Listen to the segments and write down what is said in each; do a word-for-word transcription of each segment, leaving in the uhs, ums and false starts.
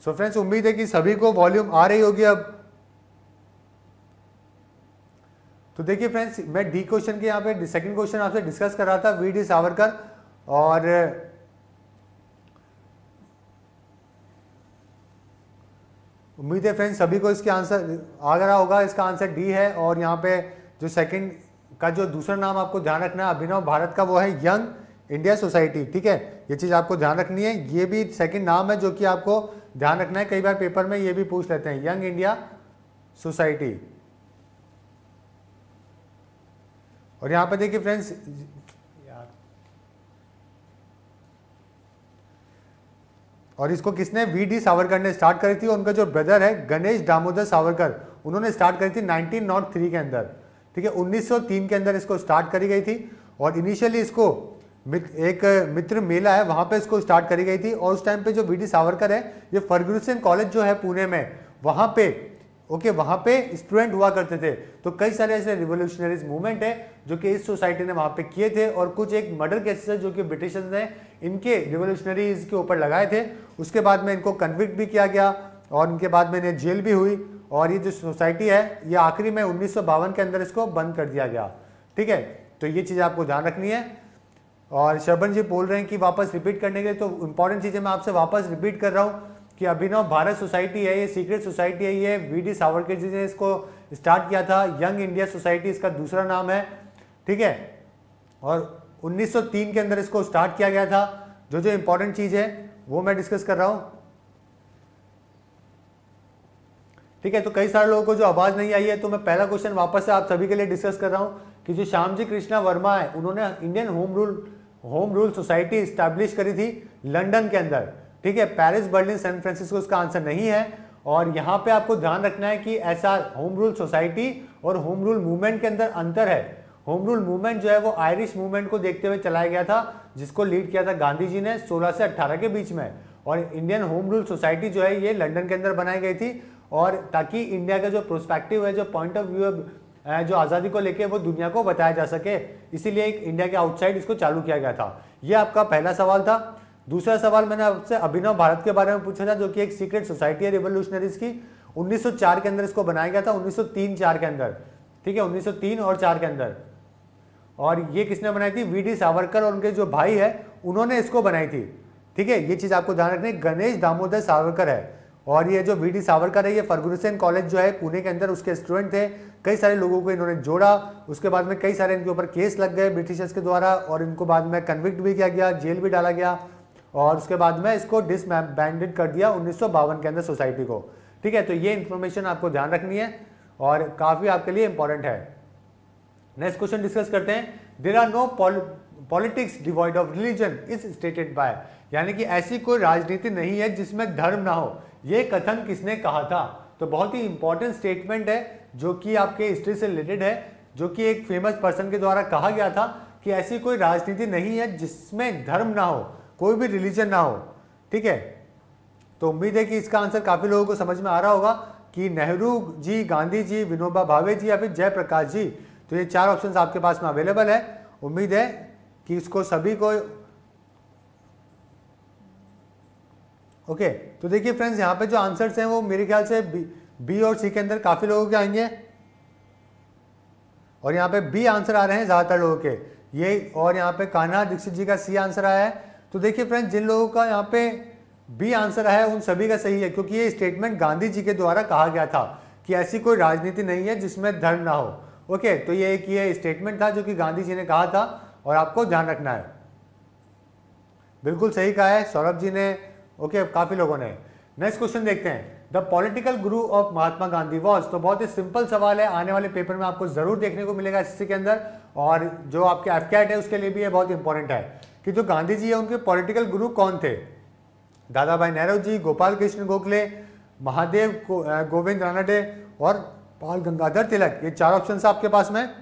So friends उम्मीद है कि सभी को वॉल्यूम आ रही होगी अब। तो देखिए फ्रेंड्स, मैं डी क्वेश्चन के यहाँ पे सेकंड क्वेश्चन आपसे डिस्कस कर रहा था, वी डी सावरकर, और उम्मीद है फ्रेंड्स सभी को इसके आंसर आ रहा होगा। इसका आंसर डी है। और यहाँ पे जो सेकंड का जो दूसरा नाम आपको ध्यान रखना है अभिनव भारत का, वो है यंग इंडिया सोसाइटी। ठीक है, ये चीज़ आपको ध्यान रखनी है। ये भी सेकंड नाम है जो कि आपको ध्यान रखना है, कई बार पेपर में ये भी पूछ लेते हैं, यंग इंडिया सोसाइटी। और यहाँ पे देखिए फ्रेंड्स, यार और इसको किसने, वी डी सावरकर ने स्टार्ट करी थी। उनका जो ब्रदर है गणेश दामोदर सावरकर, उन्होंने स्टार्ट करी थी नाइनटीन नॉट थ्री के अंदर। ठीक है, उन्नीस सौ तीन के अंदर इसको स्टार्ट करी गई थी। और इनिशियली इसको एक मित्र मेला है वहां पे इसको स्टार्ट करी गई थी। और उस टाइम पे जो वी डी सावरकर है, ये फर्गुसन कॉलेज जो है पुणे में, वहां पे ओके okay, वहां पे स्टूडेंट हुआ करते थे। तो कई सारे ऐसे रिवोल्यूशनरीज मूवमेंट है जो कि इस सोसाइटी ने वहां पे किए थे। और कुछ एक मर्डर केसेस है जो कि ब्रिटिशर्स ने इनके रिवोल्यूशनरीज के ऊपर लगाए थे। उसके बाद में इनको कन्विक्ट भी किया गया और इनके बाद में इन्हें जेल भी हुई। और ये जो सोसाइटी है ये आखिरी में उन्नीस सौ बावन के अंदर इसको बंद कर दिया गया। ठीक है, तो ये चीज़ आपको ध्यान रखनी है। और शर्बन जी बोल रहे हैं कि वापस रिपीट करने के लिए, तो इंपॉर्टेंट चीज़ें मैं आपसे वापस रिपीट कर रहा हूँ कि अभिनव भारत सोसाइटी है, ये सीक्रेट सोसाइटी है, ये वी डी सावरकर जी ने इसको स्टार्ट किया था। यंग इंडिया सोसाइटी इसका दूसरा नाम है। ठीक है, और उन्नीस सौ तीन के अंदर इसको स्टार्ट किया गया था। जो जो इंपॉर्टेंट चीज़ है वो मैं डिस्कस कर रहा हूँ। ठीक है, तो कई सारे लोगों को जो आवाज़ नहीं आई है, तो मैं पहला क्वेश्चन वापस से आप सभी के लिए डिस्कस कर रहा हूँ कि जो श्यामजी कृष्णा वर्मा है, उन्होंने Indian home rule home rule society establish करी थी लंदन के अंदर। ठीक है, पेरिस, बर्लिन, सैन फ्रांसिस्को इसका आंसर नहीं है। और यहाँ पे आपको ध्यान रखना है कि ऐसा होम रूल सोसाइटी और होम रूल मूवमेंट के अंदर अंतर है। होम रूल मूवमेंट जो है वो आयरिश मूवमेंट को देखते हुए चलाया गया था, जिसको लीड किया था गांधी जी ने सोलह से अट्ठारह के बीच में। और इंडियन होम रूल सोसाइटी जो है ये लंदन के अंदर बनाई गई थी, और ताकि इंडिया का जो प्रोस्पेक्टिव है, जो पॉइंट ऑफ व्यू है, जो आज़ादी को लेके वो दुनिया को बताया जा सके, इसीलिए एक इंडिया के आउटसाइड इसको चालू किया गया था। ये आपका पहला सवाल था। दूसरा सवाल मैंने आपसे अभिनव भारत के बारे में पूछा था, जो कि एक सीक्रेट सोसाइटी है रिवोल्यूशनरीज की। उन्नीस सौ चार के अंदर इसको बनाया गया था, उन्नीस सौ तीन चार के अंदर। ठीक है, उन्नीस सौ तीन और चार के अंदर। और ये किसने बनाई थी, वी डी सावरकर और उनके जो भाई है उन्होंने इसको बनाई थी। ठीक है, ये चीज़ आपको ध्यान रखनी, गणेश दामोदर सावरकर है। और ये जो वी डी सावरकर है, ये फर्गुसन कॉलेज जो है पुणे के अंदर, उसके स्टूडेंट थे। कई सारे लोगों को इन्होंने जोड़ा। उसके बाद में कई सारे इनके ऊपर केस लग गए ब्रिटिशर्स के द्वारा, और इनको बाद में कन्विक्ट भी किया गया, जेल भी डाला गया। और उसके बाद में इसको डिसबैंडेड कर दिया उन्नीस सौ बावन के अंदर सोसाइटी को। ठीक है, तो ये इन्फॉर्मेशन आपको ध्यान रखनी है और काफ़ी आपके लिए इंपॉर्टेंट है। नेक्स्ट क्वेश्चन डिस्कस करते हैं। There are no politics devoid of religion is stated by, यानी कि ऐसी कोई राजनीति नहीं है जिसमें धर्म ना हो। ये कथन किसने कहा था? तो बहुत ही इंपॉर्टेंट स्टेटमेंट है जो कि आपके हिस्ट्री से रिलेटेड है, जो कि एक फेमस पर्सन के द्वारा कहा गया था कि ऐसी कोई राजनीति नहीं है जिसमें धर्म ना हो, कोई भी रिलीजन ना हो। ठीक है, तो उम्मीद है कि इसका आंसर काफ़ी लोगों को समझ में आ रहा होगा कि नेहरू जी, गांधी जी, विनोबा भावे जी या फिर जयप्रकाश जी। तो ये चार ऑप्शंस आपके पास में अवेलेबल है। उम्मीद है कि इसको सभी को ओके okay, तो देखिए फ्रेंड्स, यहाँ पे जो आंसर्स हैं वो मेरे ख्याल से बी, बी और सी के अंदर काफ़ी लोगों के आएंगे, और यहाँ पे बी आंसर आ रहे हैं ज़्यादातर लोगों के ये। और यहाँ पे कान्हा दीक्षित जी का सी आंसर आया है। तो देखिए फ्रेंड्स, जिन लोगों का यहाँ पे बी आंसर आया है उन सभी का सही है, क्योंकि ये स्टेटमेंट गांधी जी के द्वारा कहा गया था कि ऐसी कोई राजनीति नहीं है जिसमें धर्म ना हो। ओके, तो ये एक ये स्टेटमेंट था जो कि गांधी जी ने कहा था, और आपको ध्यान रखना है। बिल्कुल सही कहा है सौरभ जी ने। ओके okay, काफी लोगों ने। नेक्स्ट क्वेश्चन देखते हैं। The political guru of Mahatma Gandhi was, तो बहुत ही सिंपल सवाल है, आने वाले पेपर में आपको जरूर देखने को मिलेगा एसएससी के अंदर, और जो आपके एफकैट है उसके लिए भी ये बहुत इंपॉर्टेंट है कि जो गांधी जी है उनके पॉलिटिकल गुरु कौन थे। दादा भाई नेहरू जी, गोपाल कृष्ण गोखले, महादेव गोविंद रानडे और बाल गंगाधर तिलक। ये चार ऑप्शन आपके पास में।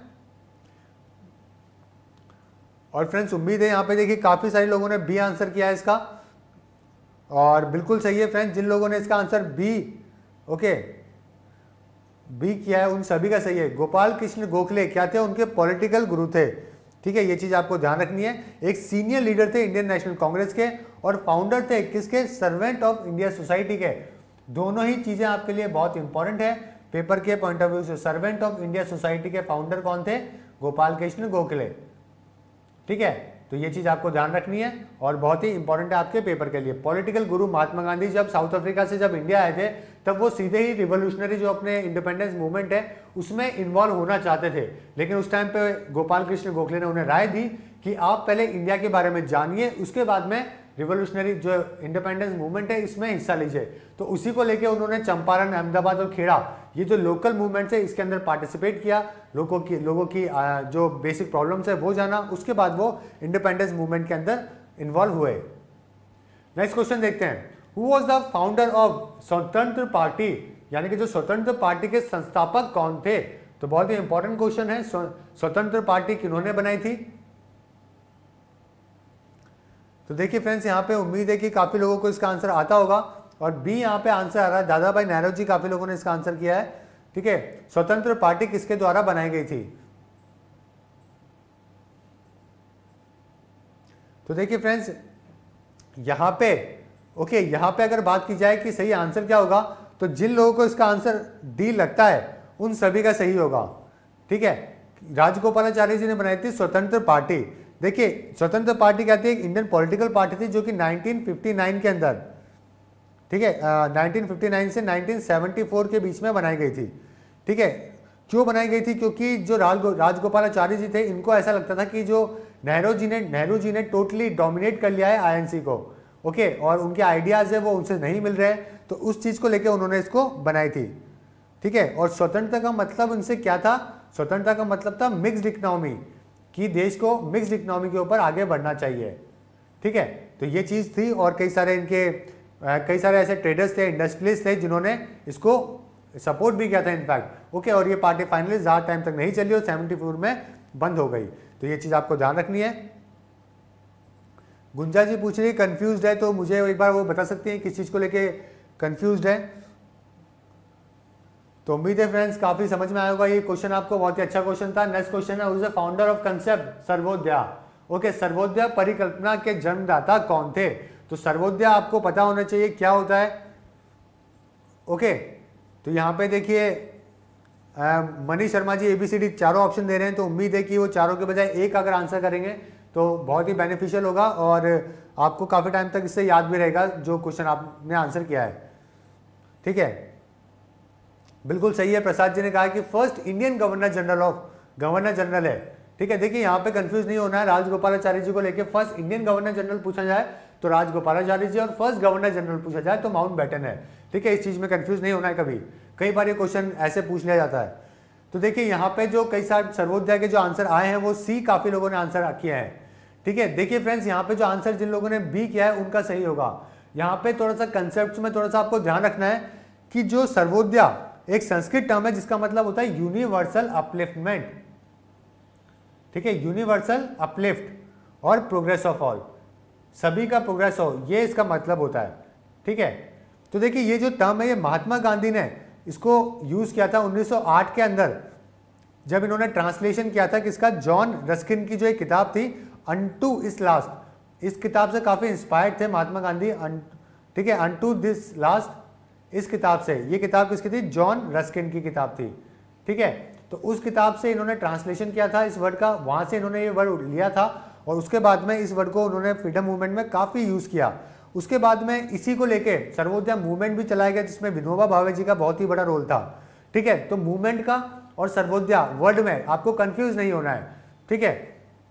और फ्रेंड्स, उम्मीद है यहाँ पे देखिए काफी सारे लोगों ने बी आंसर किया है इसका, और बिल्कुल सही है फ्रेंड्स। जिन लोगों ने इसका आंसर बी ओके बी किया है उन सभी का सही है। गोपाल कृष्ण गोखले क्या थे? उनके पॉलिटिकल गुरु थे। ठीक है, ये चीज आपको ध्यान रखनी है। एक सीनियर लीडर थे इंडियन नेशनल कांग्रेस के, और फाउंडर थे किसके, सर्वेंट ऑफ इंडिया सोसाइटी के। दोनों ही चीजें आपके लिए बहुत इंपॉर्टेंट है पेपर के पॉइंट ऑफ व्यू से। सर्वेंट ऑफ इंडिया सोसाइटी के फाउंडर कौन थे, गोपाल कृष्ण गोखले। ठीक है, तो ये चीज आपको ध्यान रखनी है और बहुत ही इंपॉर्टेंट है आपके पेपर के लिए। पॉलिटिकल गुरु महात्मा गांधी जब साउथ अफ्रीका से जब इंडिया आए थे तब वो सीधे ही रिवोल्यूशनरी जो अपने इंडिपेंडेंस मूवमेंट है उसमें इन्वॉल्व होना चाहते थे, लेकिन उस टाइम पे गोपाल कृष्ण गोखले ने उन्हें राय दी कि आप पहले इंडिया के बारे में जानिए, उसके बाद में रिवोल्यूशनरी जो इंडिपेंडेंस मूवमेंट है इसमें हिस्सा लीजिए। तो उसी को लेके उन्होंने चंपारण, अहमदाबाद और खेड़ा, ये जो लोकल मूवमेंट्स है इसके अंदर पार्टिसिपेट किया, लोगों की लोगों की जो बेसिक प्रॉब्लम्स है वो जाना, उसके बाद वो इंडिपेंडेंस मूवमेंट के अंदर इन्वॉल्व हुए। नेक्स्ट क्वेश्चन देखते हैं, who was the founder of Swatantra party, यानी कि जो स्वतंत्र पार्टी के संस्थापक कौन थे। तो बहुत ही इंपॉर्टेंट क्वेश्चन है, स्वतंत्र पार्टी किन्होंने बनाई थी। तो देखिए फ्रेंड्स, यहाँ पे उम्मीद है कि काफी लोगों को इसका आंसर आता होगा और बी यहाँ पे आंसर आ रहा है, दादा भाई नौरोजी, काफी लोगों ने इसका आंसर किया है। ठीक है, स्वतंत्र पार्टी किसके द्वारा बनाई गई थी। तो देखिए फ्रेंड्स, यहाँ पे ओके यहाँ पे अगर बात की जाए कि सही आंसर क्या होगा, तो जिन लोगों को इसका आंसर डी लगता है उन सभी का सही होगा। ठीक है, राजगोपालाचारी जी ने बनाई थी स्वतंत्र पार्टी। देखिए, स्वतंत्र पार्टी कहती है एक इंडियन पॉलिटिकल पार्टी थी जो कि नाइनटीन फिफ्टी नाइन के अंदर, ठीक है, नाइनटीन फिफ्टी नाइन से नाइनटीन सेवेंटी फोर के बीच में बनाई गई थी। ठीक है, क्यों बनाई गई थी, क्योंकि जो राजगोपालाचारी जी थे इनको ऐसा लगता था कि जो नेहरू जी ने नेहरू जी ने टोटली डोमिनेट कर लिया है आईएनसी को, ओके, और उनके आइडियाज है वो उनसे नहीं मिल रहे हैं, तो उस चीज को लेकर उन्होंने इसको बनाई थी। ठीक है, और स्वतंत्रता का मतलब उनसे क्या था, स्वतंत्रता का मतलब था मिक्स्ड इकोनॉमी, कि देश को मिक्स्ड इकोनॉमी के ऊपर आगे बढ़ना चाहिए। ठीक है, तो ये चीज थी और कई सारे इनके कई सारे ऐसे ट्रेडर्स थे, इंडस्ट्रियलिस्ट थे जिन्होंने इसको सपोर्ट भी किया था इनफैक्ट। ओके, और ये पार्टी फाइनली ज़्यादा टाइम तक नहीं चली और सेवेंटी फोर में बंद हो गई। तो ये चीज आपको ध्यान रखनी है। गुंजा जी पूछ रही है कंफ्यूज्ड है, तो मुझे एक बार वो बता सकती हैं किस चीज को लेके कंफ्यूज्ड है। तो उम्मीद है फ्रेंड्स काफी समझ में आया होगा, ये क्वेश्चन आपको बहुत ही अच्छा क्वेश्चन था। नेक्स्ट क्वेश्चन है, who is the founder of concept Sarvodaya. Okay, Sarvodaya परिकल्पना के जन्मदाता कौन थे। तो सर्वोदया आपको पता होना चाहिए क्या होता है। ओके, तो यहाँ पे देखिए मनीष शर्मा जी एबीसीडी चारों ऑप्शन दे रहे हैं, तो उम्मीद है कि वो चारों के बजाय एक अगर आंसर करेंगे तो बहुत ही बेनिफिशियल होगा और आपको काफी टाइम तक इससे याद भी रहेगा जो क्वेश्चन आपने आंसर किया है। ठीक है, बिल्कुल सही है, प्रसाद जी ने कहा कि first Indian governor general of governor general है। ठीक है, देखिए यहाँ पे कंफ्यूज नहीं होना है, राजगोपालाचारी जी को लेके फर्स्ट इंडियन गवर्नर जनरल पूछा जाए तो राजगोपालाचारी जी, और फर्स्ट गवर्नर जनरल पूछा जाए तो माउंट बैटन है। ठीक है, इस चीज में कंफ्यूज नहीं होना है कभी, कई बार ये क्वेश्चन ऐसे पूछ लिया जाता है। तो देखिए यहाँ पे जो कई सारे सर्वोदया के जो आंसर आए हैं वो सी काफी लोगों ने आंसर किया है। ठीक है, देखिए फ्रेंड्स, यहाँ पे जो आंसर जिन लोगों ने बी किया है उनका सही होगा। यहाँ पे थोड़ा सा कंसेप्ट में थोड़ा सा आपको ध्यान रखना है कि जो सर्वोदया एक संस्कृत टर्म है जिसका मतलब होता है यूनिवर्सल अपलिफ्टमेंट। ठीक है, यूनिवर्सल अपलिफ्ट और प्रोग्रेस ऑफ ऑल, सभी का प्रोग्रेस हो, ये इसका मतलब होता है। ठीक है, तो देखिए ये जो टर्म है ये महात्मा गांधी ने इसको यूज किया था उन्नीस सौ आठ के अंदर, जब इन्होंने ट्रांसलेशन किया था किसका, जॉन रस्किन की जो एक किताब थी अनटू इस लास्ट, इस किताब से काफी इंस्पायर्ड थे महात्मा गांधी। ठीक है, अनटू दिस लास्ट, इस किताब से, ये किताब किसकी थी, जॉन रस्किन की किताब थी। ठीक है, तो उस किताब से इन्होंने ट्रांसलेशन किया था इस वर्ड का, वहां से इन्होंने ये वर्ड लिया था और उसके बाद में इस वर्ड को उन्होंने फ्रीडम मूवमेंट में काफी यूज किया। उसके बाद में इसी को लेके सर्वोदया मूवमेंट भी चलाया गया जिसमें विनोबा भावे जी का बहुत ही बड़ा रोल था। ठीक है, तो मूवमेंट का और सर्वोदया वर्ड में आपको कंफ्यूज नहीं होना है। ठीक है,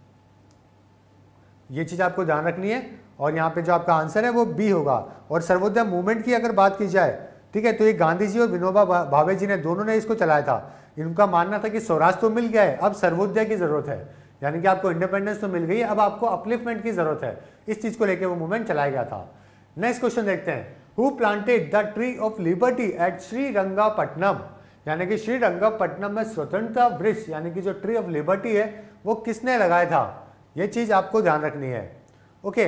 ये चीज आपको ध्यान रखनी है और यहाँ पे जो आपका आंसर है वो बी होगा। और सर्वोदया मूवमेंट की अगर बात की जाए, ठीक है, तो ये गांधी जी और विनोबा भावे जी ने दोनों ने इसको चलाया था। इनका मानना था कि स्वराज तो मिल गया है, अब सर्वोदया की जरूरत है, यानी कि आपको इंडिपेंडेंस तो मिल गई है, अब आपको अपलिफ्टमेंट की जरूरत है। इस चीज को लेकर वो मूवमेंट चलाया गया था। नेक्स्ट क्वेश्चन देखते हैं, who planted the tree of liberty at Srirangapatnam, यानी कि श्रीरंगापट्टनम में स्वतंत्रता वृक्ष यानी कि जो ट्री ऑफ लिबर्टी है वो किसने लगाया था, ये चीज आपको ध्यान रखनी है। ओके,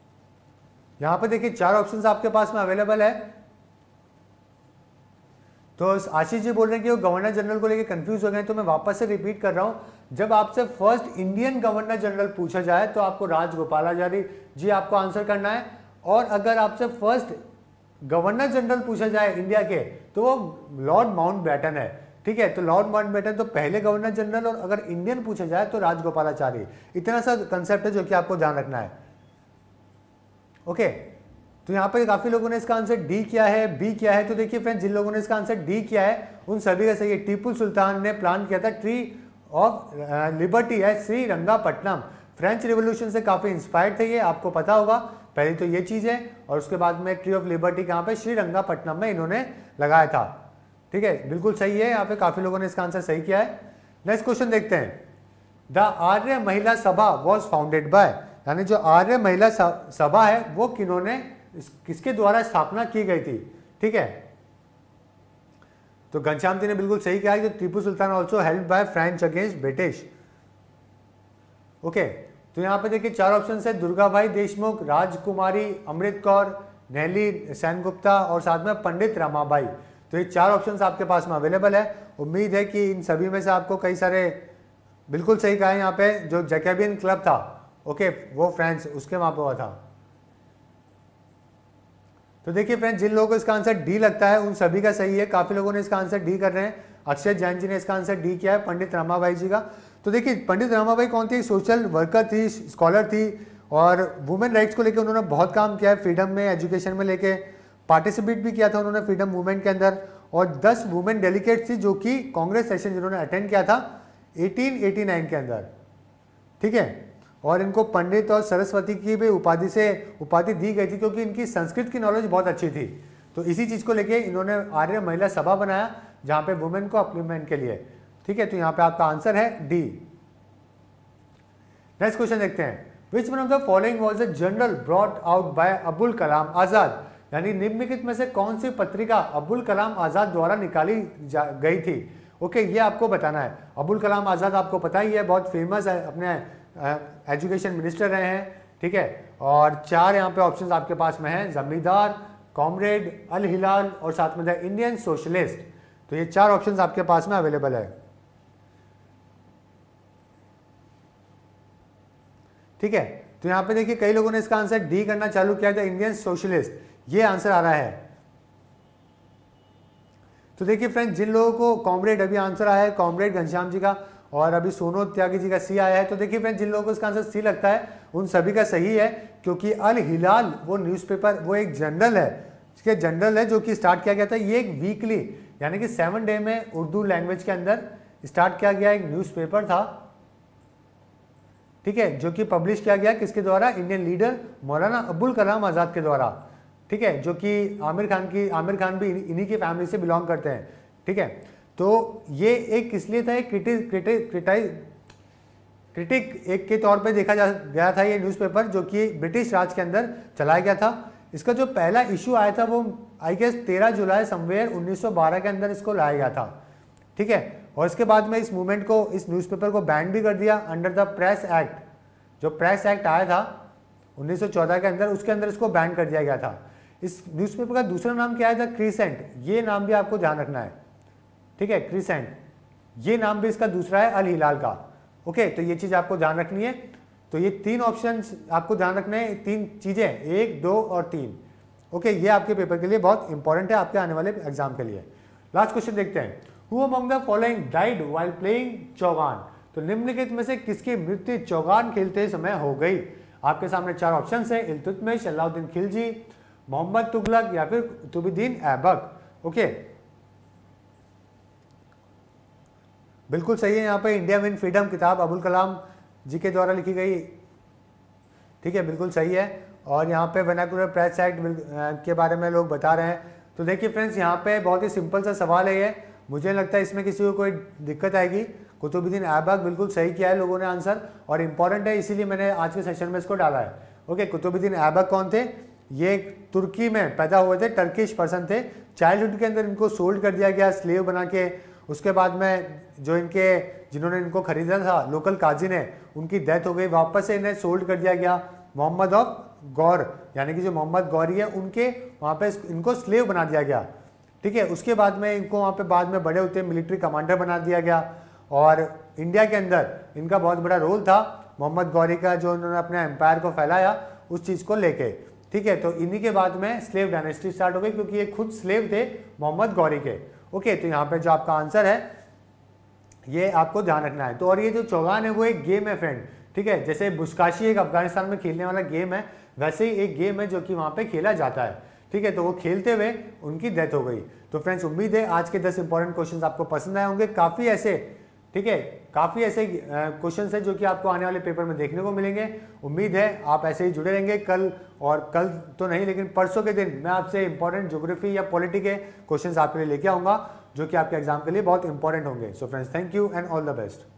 यहां पे देखिए चार ऑप्शंस आपके पास में अवेलेबल है। तो आशीष जी बोल रहे हैं कि वो गवर्नर जनरल को लेके कंफ्यूज हो गए, तो मैं वापस से रिपीट कर रहा हूँ, जब आपसे फर्स्ट इंडियन गवर्नर जनरल पूछा जाए तो आपको राजगोपालाचारी जी आपको आंसर करना है, और अगर आपसे फर्स्ट गवर्नर जनरल पूछा जाए इंडिया के तो वो लॉर्ड माउंटबेटन है, ठीक है। तो लॉर्ड माउंटबेटन तो पहले गवर्नर जनरल, और अगर इंडियन पूछा जाए तो राजगोपालाचारी। इतना सा कंसेप्ट है जो कि आपको ध्यान रखना है, ओके। तो यहाँ पर काफी लोगों ने इसका आंसर डी किया है, बी किया है। तो देखिए फ्रेंड्स, जिन लोगों ने इसका आंसर डी किया है उन सभी का सही है। टीपू सुल्तान ने प्लान किया था ट्री ऑफ लिबर्टी है श्रीरंगापट्टनम। फ्रेंच रिवोल्यूशन से काफी इंस्पायर्ड थे ये, आपको पता होगा। पहले तो ये चीज है, और उसके बाद में ट्री ऑफ लिबर्टी कहाँ पे, श्रीरंगापट्टनम में इन्होंने लगाया था, ठीक है। बिल्कुल सही है, यहाँ पे काफी लोगों ने इसका आंसर सही किया है। नेक्स्ट क्वेश्चन देखते हैं। द आर्य महिला सभा वॉज फाउंडेड बाय, यानी जो आर्य महिला सभा है वो किन्होंने, किसके द्वारा स्थापना की गई थी, ठीक है। तो घनश्याम जी ने बिल्कुल सही कहा कि Tipu Sultan also help by French against British, okay. तो यहाँ पे देखिए चार ऑप्शन है, दुर्गाबाई देशमुख, राजकुमारी अमृत कौर, नहली सेनगुप्ता और साथ में पंडित रमाबाई। तो ये चार ऑप्शंस आपके पास में अवेलेबल है। उम्मीद है कि इन सभी में से आपको कई सारे बिल्कुल सही कहा है। यहाँ पे जो जैकबियन क्लब था, ओके, वो फ्रांस उसके वहां पे हुआ था। तो देखिए फ्रेंड्स, जिन लोगों को इसका आंसर डी लगता है उन सभी का सही है। काफी लोगों ने इसका आंसर डी कर रहे हैं। अक्षय जैन जी ने इसका आंसर डी किया है, पंडित रमाबाई जी का। तो देखिए पंडित रमाबाई कौन थी, सोशल वर्कर थी, स्कॉलर थी, और वुमेन राइट्स को लेकर उन्होंने बहुत काम किया है, फ्रीडम में, एजुकेशन में लेके पार्टिसिपेट भी किया था उन्होंने फ्रीडम मूवमेंट के अंदर। और दस वुमेन डेलीगेट्स थी जो कि कांग्रेस सेशन जिन्होंने अटेंड किया था अठारह सौ नवासी के अंदर, ठीक है। और इनको पंडित और सरस्वती की भी उपाधि से उपाधि दी गई थी क्योंकि इनकी संस्कृत की नॉलेज बहुत अच्छी थी। तो इसी चीज को लेके इन्होंने आर्य महिला सभा बनाया जहां पे वुमेन को अपलिमेंट के लिए, ठीक है। तो यहाँ पे आपका आंसर है डी। नेक्स्ट क्वेश्चन देखते हैं। Which one of the following was a journal brought out by Abul Kalam Azad, यानी निम्नलिखित में से कौन सी पत्रिका अबुल कलाम आजाद द्वारा निकाली गई थी, ओके, ये आपको बताना है। अबुल कलाम आजाद आपको पता ही है, बहुत फेमस है, अपने एजुकेशन मिनिस्टर रहे हैं, ठीक है। और चार यहाँ पे ऑप्शंस आपके पास में हैं, जमींदार, कॉमरेड, अल हिलाल और साथ में द इंडियन सोशलिस्ट। तो ये चार ऑप्शंस आपके पास में अवेलेबल है, ठीक है। तो यहाँ पे देखिए कई लोगों ने इसका आंसर डी करना चालू किया था, इंडियन सोशलिस्ट, ये आंसर आ रहा है। तो देखिए फ्रेंड्स, जिन लोगों को कॉमरेड अभी आंसर आया है, कॉमरेड घनश्याम जी का, और अभी सोनो त्यागी जी का सी आया है। तो देखिए फ्रेंड्स, जिन लोगों को इसका आंसर सी लगता है उन सभी का सही है, क्योंकि अल हिलाल वो न्यूज़पेपर, वो एक जर्नल है, इसके जर्नल है जो कि स्टार्ट किया गया था। ये एक वीकली यानी कि सेवन डे में उर्दू लैंग्वेज के अंदर स्टार्ट किया गया एक न्यूज़पेपर था, ठीक है, जो कि पब्लिश किया गया किसके द्वारा, इंडियन लीडर मौलाना अबुल कलाम आजाद के द्वारा, ठीक है, जो कि आमिर खान की आमिर खान भी इन्हीं की फैमिली से बिलोंग करते हैं, ठीक है। तो ये एक किस लिए था, एक क्रिटिक क्रिटिक क्रिटाइज क्रिटिक एक के तौर पे देखा जा गया था ये न्यूज़पेपर, जो कि ब्रिटिश राज के अंदर चलाया गया था। इसका जो पहला इशू आया था वो आई गेस तेरह जुलाई समवेयर उन्नीस सौ बारह के अंदर इसको लाया गया था, ठीक है। और इसके बाद में इस मूवमेंट को, इस न्यूज़पेपर को बैन भी कर दिया अंडर द प्रेस एक्ट। जो प्रेस एक्ट आया था उन्नीस सौ चौदह के अंदर, उसके अंदर इसको बैन कर दिया गया था। इस न्यूज़पेपर का दूसरा नाम क्या है था, क्रीसेंट, ये नाम भी आपको ध्यान रखना है, ठीक है, क्रीसेंट, ये नाम भी इसका दूसरा है अल हिलाल का, ओके। तो ये चीज़ आपको ध्यान रखनी है। तो ये तीन ऑप्शन आपको ध्यान रखने हैं, तीन चीज़ें, एक, दो और तीन, ओके। ये आपके पेपर के लिए बहुत इंपॉर्टेंट है, आपके आने वाले एग्जाम के लिए। लास्ट क्वेश्चन देखते हैं। Who among the following died while playing chaugan, तो निम्नलिखित में से किसकी मृत्यु चौगान खेलते समय हो गई। आपके सामने चार ऑप्शन है, इल्तुतमिश, अलाउद्दीन खिलजी, मोहम्मद तुगलक या फिर कुतुबुद्दीन ऐबक, ओके। बिल्कुल सही है, यहाँ पे इंडिया विन फ्रीडम किताब अबुल कलाम जी के द्वारा लिखी गई, ठीक है, बिल्कुल सही है। और यहाँ पे वर्नाकुलर प्रेस एक्ट के बारे में लोग बता रहे हैं। तो देखिए फ्रेंड्स, यहाँ पे बहुत ही सिंपल सा सवाल है ये, मुझे लगता है इसमें किसी को कोई दिक्कत आएगी। कुतुबुद्दीन ऐबक बिल्कुल सही किया है लोगों ने आंसर, और इंपॉर्टेंट है इसीलिए मैंने आज के सेशन में इसको डाला है, ओके। कुतुबुद्दीन ऐबक कौन थे, ये तुर्की में पैदा हुए थे, टर्किश पर्सन थे। चाइल्डहुड के अंदर इनको सोल्ड कर दिया गया स्लेव बना के। उसके बाद में जो इनके जिन्होंने इनको खरीदा था लोकल काजी ने, उनकी डेथ हो गई, वापस से इन्हें सोल्ड कर दिया गया मोहम्मद ऑफ गौर, यानी कि जो मोहम्मद गौरी है उनके वहाँ पे इनको स्लेव बना दिया गया, ठीक है। उसके बाद में इनको वहाँ पे बाद में बड़े होते मिलिट्री कमांडर बना दिया गया और इंडिया के अंदर इनका बहुत बड़ा रोल था मोहम्मद गौरी का, जो उन्होंने अपने एम्पायर को फैलाया उस चीज़ को लेके। ठीक है, तो इन्हीं के बाद में स्लेव डायनेस्टी स्टार्ट हो गई क्योंकि ये खुद स्लेव थे मोहम्मद गौरी के। ओके, तो यहाँ पे जो आपका आंसर है ये आपको ध्यान रखना है। तो और ये जो चौगान है वो एक गेम है फ्रेंड। ठीक है, जैसे बुशकाशी एक अफगानिस्तान में खेलने वाला गेम है, वैसे ही एक गेम है जो कि वहाँ पे खेला जाता है। ठीक है, तो वो खेलते हुए उनकी डेथ हो गई। तो फ्रेंड्स उम्मीद है आज के दस इंपॉर्टेंट क्वेश्चंस आपको पसंद आए होंगे। काफ़ी ऐसे ठीक है काफ़ी ऐसे क्वेश्चंस हैं जो कि आपको आने वाले पेपर में देखने को मिलेंगे। उम्मीद है आप ऐसे ही जुड़े रहेंगे। कल और कल तो नहीं लेकिन परसों के दिन मैं आपसे इंपॉर्टेंट ज्योग्राफी या पॉलिटी के क्वेश्चंस आपके लिए लेके आऊँगा जो कि आपके एग्जाम के लिए बहुत इंपॉर्टेंट होंगे। So friends thank you and all the best.